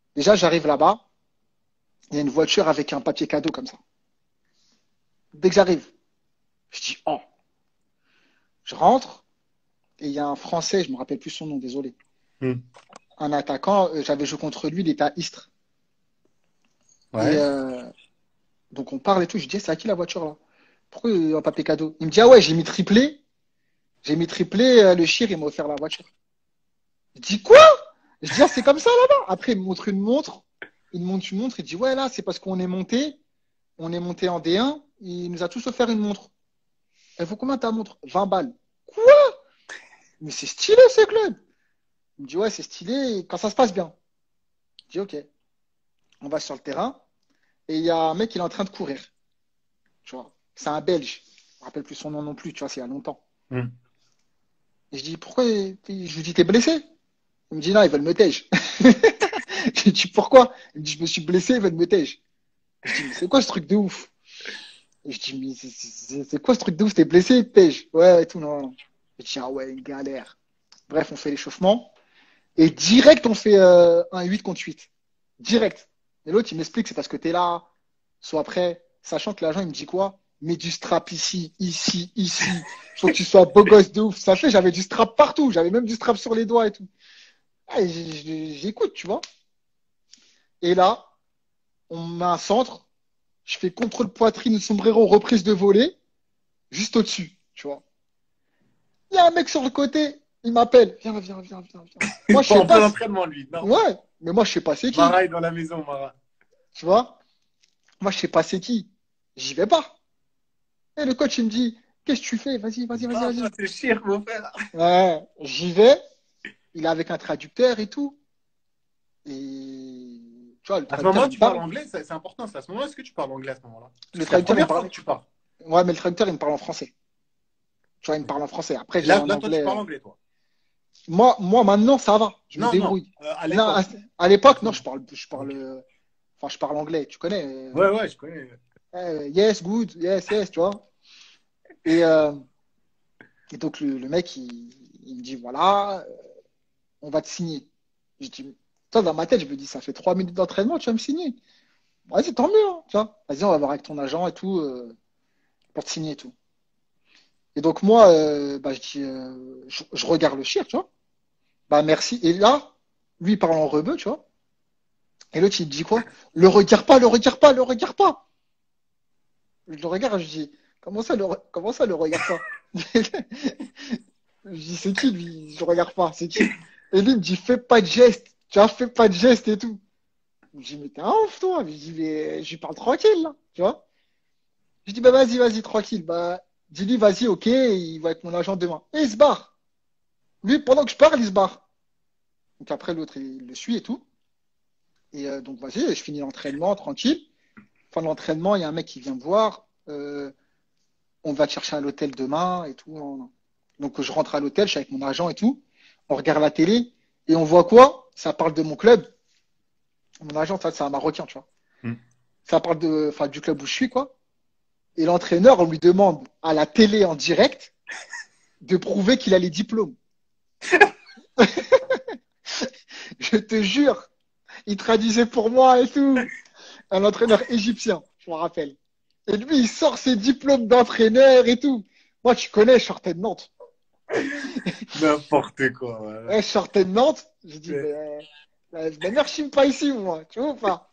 Déjà, j'arrive là-bas, il y a une voiture avec un papier cadeau comme ça. Dès que j'arrive, je dis, oh, je rentre, et il y a un Français, je me rappelle plus son nom, désolé. Hmm. Un attaquant, j'avais joué contre lui, il était à Istres. Et Ouais. donc on parle et tout, je dis, c'est à qui la voiture là? Pourquoi il y a un papier cadeau? Il me dit, ah ouais, j'ai mis triplé, le chir, il m'a offert la voiture. Je dis, quoi? Je dis, ah, c'est comme ça là-bas. Après, il me montre une montre, il me montre une montre, il dit, ouais, là, c'est parce qu'on est on est monté en D1, il nous a tous offert une montre. Elle vaut combien ta montre? 20 balles. Quoi? Mais c'est stylé ce club. Il me dit, ouais, c'est stylé quand ça se passe bien. Je dis, ok, on va sur le terrain et il y a un mec, il est en train de courir. Tu vois, c'est un Belge. Je me rappelle plus son nom non plus, tu vois, c'est il y a longtemps. Hmm. Et je dis, pourquoi? Je lui dis, t'es blessé? Il me dit, non, ils veulent me tège. Je lui dis, pourquoi? Il me dit, je me suis blessé, ils veulent me tège. Je dis, mais c'est quoi ce truc de ouf? Et je dis, mais c'est quoi ce truc de ouf? T'es blessé, tège? Ouais, et tout, non, non. Je dis, ah ouais, une galère. Bref, on fait l'échauffement. Et direct, on fait un 8 contre 8. Direct. Et l'autre, il m'explique, c'est parce que t'es là, soit après, sachant que l'agent, il me dit quoi? Mets du strap ici, ici, ici. Faut que tu sois beau gosse de ouf. Ça fait, j'avais du strap partout. J'avais même du strap sur les doigts et tout. Ah, et j'écoute, tu vois. Et là, on met un centre. Je fais contrôle poitrine, sombrero, reprise de volée, juste au-dessus, tu vois. Il y a un mec sur le côté, il m'appelle. Viens, viens, viens, viens, viens. Moi, je sais En pas. plein entraînement, lui, normal. Ouais, mais moi, je sais pas c'est qui, Mara est dans la maison, Mara. tu vois. Moi, je sais pas c'est qui. J'y vais pas. Et le coach, il me dit, qu'est-ce que tu fais? Vas-y, vas-y, vas-y, Va, va, vas-y. c'est cher, mon frère. Ouais, j'y vais. Il est avec un traducteur et tout. Et tu vois, le À ce traducteur, moment-là, il me tu parles parle. anglais, c'est important. À ce moment-là, est-ce que tu parles anglais à ce moment-là? Parce Le que c'est la traducteur, il me première fois parle. que tu parles. Ouais, mais le traducteur, il me parle en français. Tu vois, il me parle en français. Après, Et j'ai là, un là, toi, tu anglais. parles anglais, toi. Moi, maintenant, ça va. Je me Non, non, débrouille. à Non, l'époque. à À l'époque, ce non, moment. Ok. enfin, je parle anglais. Tu connais. Ouais, ouais, je connais. Yes, good, yes, yes, tu vois. Et, donc, le mec, il me dit, voilà, on va te signer. Je dis, toi, dans ma tête, je me dis, ça fait 3 minutes d'entraînement, tu vas me signer. Vas-y, tant mieux, hein, tu vois. Vas-y, on va voir avec ton agent et tout, pour te signer et tout. Et donc, moi, bah, je dis, je regarde le chien, tu vois. Bah, merci. Et là, lui, il parle en rebeu, tu vois. Et l'autre, il me dit quoi? Le regarde pas, le regarde pas, le regarde pas. Je le regarde, je dis, comment ça, le regarde pas? Je dis, c'est qui lui? Je le regarde pas, c'est qui? Et lui, il me dit, fais pas de geste, tu vois, fais pas de geste et tout. Je dis, mais t'es un ouf, toi. Je dis, mais je lui parle tranquille, là, tu vois. Je dis, bah vas-y, vas-y, tranquille. Bah, dis-lui, vas-y, ok, il va être mon agent demain. Et il se barre. Lui, pendant que je parle, il se barre. Donc après, l'autre, il le suit et tout. Et donc, vas-y, je finis l'entraînement tranquille. Fin de l'entraînement, il y a un mec qui vient me voir. On va te chercher à l'hôtel demain et tout. Donc, je rentre à l'hôtel, je suis avec mon agent et tout. On regarde la télé et on voit quoi? Ça parle de mon club. Mon agent, ça, c'est un Marocain, tu vois. Hmm. Ça parle enfin, du club où je suis, quoi. Et l'entraîneur, on lui demande à la télé en direct de prouver qu'il a les diplômes. Je te jure, il traduisait pour moi et tout. Un entraîneur égyptien, je me rappelle. Et lui, il sort ses diplômes d'entraîneur et tout. Moi, tu connais, je sortais de Nantes. N'importe quoi, voilà. Ouais, je sortais de Nantes. J'ai dit, Ouais. mais merci pas ici, moi. Tu vois ou pas?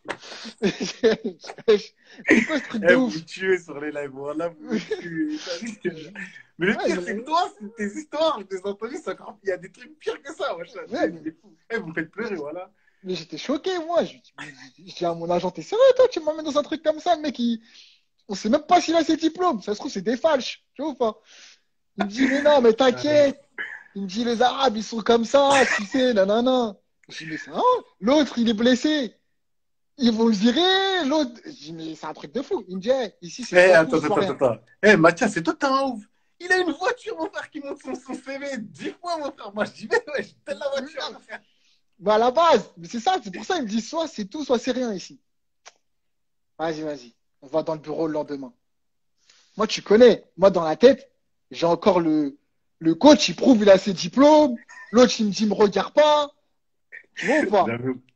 C'est quoi ce truc de Eh, vous me ouf? tuez sur les lives, voilà, vous me tuez. Mais le Ouais, pire, c'est que toi, tes histoires, je les ai entendues, il y a des trucs pires que ça, wesh. ouais, C'est fou. Eh, vous me faites pleurer, voilà. mais j'étais choqué, moi. Je dis à mon agent, t'es sérieux, toi? Tu m'emmènes dans un truc comme ça, le mec, on sait même pas s'il a ses diplômes. Ça se trouve, c'est des falches. Tu vois ou pas? Il me dit, mais non, mais Euh, t'inquiète. Il me dit, les Arabes, ils sont comme ça, tu sais, nanana. Je dis, mais c'est un... L'autre, il est blessé. Ils vont le virer. L'autre, je dis, mais c'est un truc de fou. Il me dit, hey, ici, c'est Eh, soit tout, attends, soit attends, attends, rien. attends. Eh, Mathias, c'est toi, t'es un ouf. Il a une voiture, mon frère, qui monte son CV 10 fois, mon frère. Moi, je dis, mais ouais, j'ai telle la voiture, mon frère. Mais à la base, c'est ça, c'est pour ça, il me dit, soit c'est tout, soit c'est rien ici. Vas-y, vas-y. On va dans le bureau le lendemain. Moi, tu connais, moi, dans la tête, j'ai encore le coach, il prouve, il a ses diplômes. L'autre, il me dit, me regarde pas. Tu vois ou pas? J'avoue.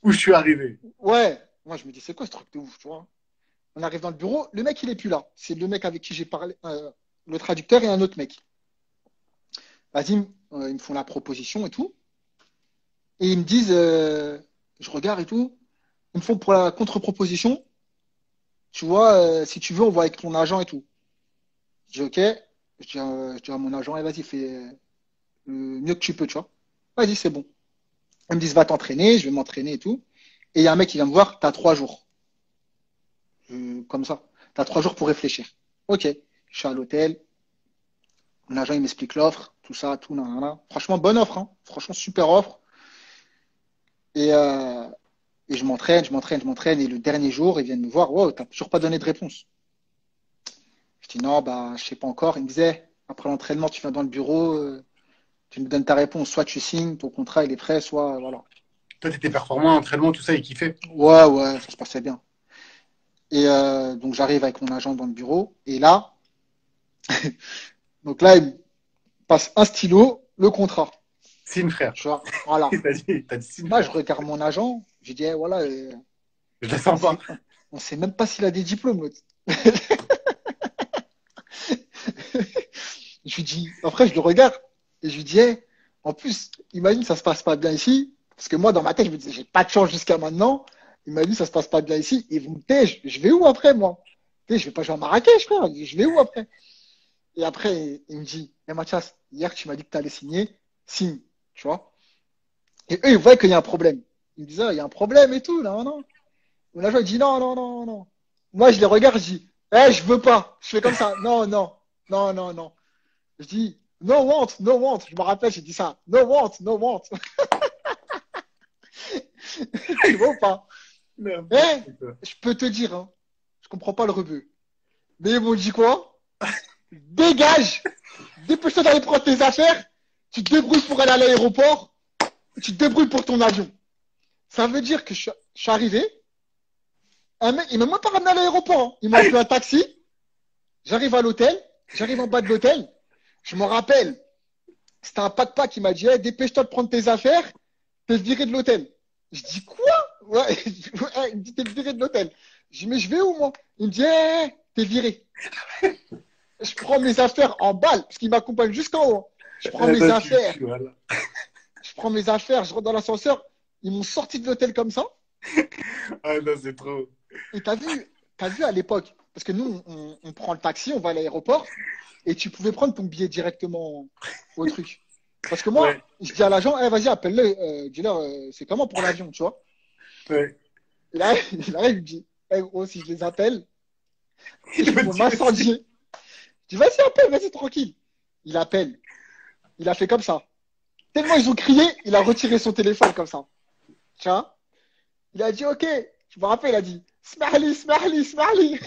Où je suis arrivé. Ouais. Moi, je me dis, c'est quoi ce truc de ouf, tu vois? On arrive dans le bureau, le mec, il est plus là. C'est le mec avec qui j'ai parlé, le traducteur et un autre mec. Vas-y, ils me font la proposition et tout. Et ils me disent, je regarde et tout. Ils me font pour la contre-proposition, tu vois, si tu veux, on voit avec ton agent et tout. Je dis, ok. Je dis à mon agent, eh, vas-y, fais le mieux que tu peux, tu vois. Vas-y, c'est bon. Ils me disent, va t'entraîner, je vais m'entraîner et tout. Et il y a un mec qui vient me voir, t'as 3 jours. Comme ça. T'as 3 jours pour réfléchir. Ok. Je suis à l'hôtel. Mon agent, il m'explique l'offre, tout ça, tout, nanana. Franchement, bonne offre, hein. Franchement, super offre. Et, euh, et je m'entraîne, je m'entraîne, je m'entraîne. Et le dernier jour, ils viennent me voir. Wow, t'as toujours pas donné de réponse. Je dis non, bah, je sais pas encore. Il me disait, après l'entraînement, tu viens dans le bureau, tu me donnes ta réponse. Soit tu signes, ton contrat, il est prêt, soit, voilà. Toi, t'étais performant, entraînement, tout ça, il kiffait. Ouais, ouais, ça se passait bien. Et donc, j'arrive avec mon agent dans le bureau. Et là, donc là, il me passe un stylo, le contrat. Signe, frère. Tu vois, voilà. T'as dit signe, Moi, je frère. regarde mon agent, je dis, eh, voilà, Je la on sens pas. sait, on sait même pas s'il a des diplômes, l'autre. Je lui dis, après, je le regarde et je lui dis, eh, en plus, imagine, ça se passe pas bien ici. Parce que moi, dans ma tête, je me disais, j'ai pas de chance jusqu'à maintenant. Imagine, ça se passe pas bien ici. Ils vont me tèche. Je vais où après, moi? Tu sais, je vais pas jouer à Marrakech, frère. Je vais où après? Et après, il me dit, eh, Mathias, hier, tu m'as dit que tu allais signer. Signe. Tu vois? Et eux, ils voient qu'il y a un problème. Ils me disent, ah, il y a un problème et tout, là, non? Mon agent, il dit, non, non, non, non. Moi, je les regarde, je dis, eh, je veux pas. Je fais comme ça. Non, non, non, non, non. Je dis, no want, no want. Je me rappelle, j'ai dit ça. No want, no want. Tu vois ou pas? Eh, N'importe quoi. je peux te dire, hein, je comprends pas le rebeu. Mais ils m'ont dit quoi? Dégage! Dépêche-toi d'aller prendre tes affaires. Tu te débrouilles pour aller à l'aéroport. Tu te débrouilles pour ton avion. Ça veut dire que je suis arrivé. Un mec, il m'a même pas ramené à l'aéroport, hein. Il m'a appelé un taxi. J'arrive à l'hôtel. J'arrive en bas de l'hôtel. Je me rappelle. C'était un pack qui m'a dit, hey, dépêche-toi de prendre tes affaires. T'es viré de l'hôtel. Je dis quoi? Ouais, ouais, il me dit t'es viré de l'hôtel. Je dis mais je vais où moi? Il me dit hey, t'es viré. Je prends mes affaires en balle parce qu'il m'accompagne jusqu'en haut. Je prends Eh mes ben, affaires, voilà. je prends mes affaires, je rentre dans l'ascenseur. Ils m'ont sorti de l'hôtel comme ça. Ah non, c'est trop. Et t'as vu à l'époque, parce que nous on prend le taxi, on va à l'aéroport et tu pouvais prendre ton billet directement au truc. Parce que moi, Ouais, je dis à l'agent, eh, vas-y, appelle-le, dis-leur, c'est comment pour l'avion, tu vois? ouais. Et là, il arrive, il me dit, eh, gros, si je les appelle, Il ils me vont dit aussi. m'incendier. Je dis, vas-y, appelle, vas-y, tranquille. Il appelle. Il a fait comme ça. Tellement ils ont crié, il a retiré son téléphone comme ça. Tu vois? Il a dit, ok. Je me rappelle, il a dit, Smahli, Smahli, Smahli.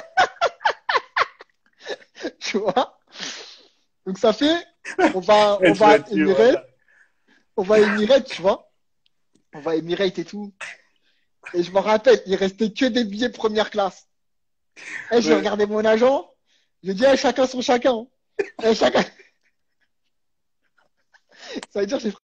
Tu vois? Donc ça fait, Ouais, on tu va m'as à tué, Emirates, voilà. on va à Emirates, tu vois? On va à Emirates et tout. Et je me rappelle, il restait que des billets première classe. Et je Ouais. regardais mon agent. Je dis, eh, chacun son chacun. Eh, chacun. Ça veut dire, j'ai